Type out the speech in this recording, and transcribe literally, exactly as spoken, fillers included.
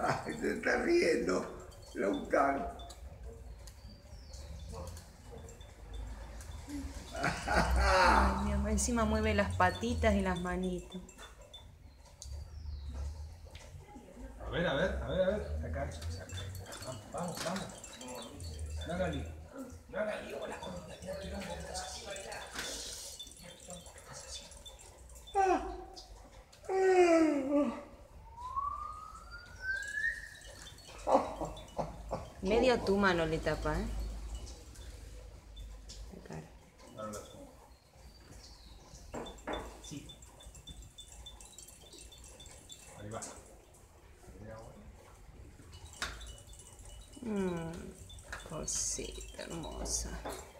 Se está riendo, Lautaro. Ay, mi amor, encima mueve las patitas y las manitos. A ver, a ver, a ver, a ver. Acá, acá. Vamos, vamos, vamos. No haga lío. No haga lío con las cositas. Mira tu nombre, estás así, baila. Mira tu nombre, estás así. Medio tu mano le tapa, ¿eh? La cara. Ahora lo subo. Sí. Ahí va. Mmm, cosita hermosa.